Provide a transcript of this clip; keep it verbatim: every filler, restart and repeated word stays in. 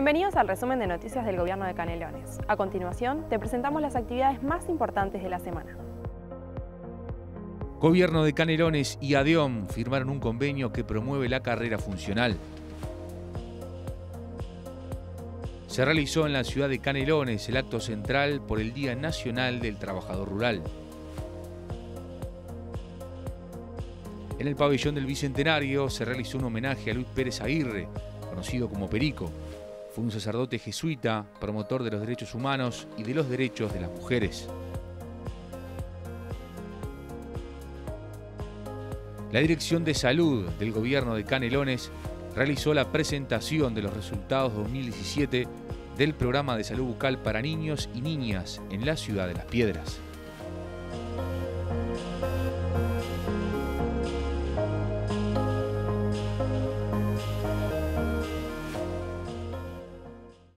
Bienvenidos al resumen de noticias del Gobierno de Canelones. A continuación, te presentamos las actividades más importantes de la semana. Gobierno de Canelones y ADEOM firmaron un convenio que promueve la carrera funcional. Se realizó en la ciudad de Canelones el acto central por el Día Nacional del Trabajador Rural. En el pabellón del Bicentenario se realizó un homenaje a Luis Pérez Aguirre, conocido como Perico. Fue un sacerdote jesuita, promotor de los derechos humanos y de los derechos de las mujeres. La Dirección de Salud del Gobierno de Canelones realizó la presentación de los resultados dos mil diecisiete del Programa de Salud Bucal para Niños y Niñas en la Ciudad de Las Piedras.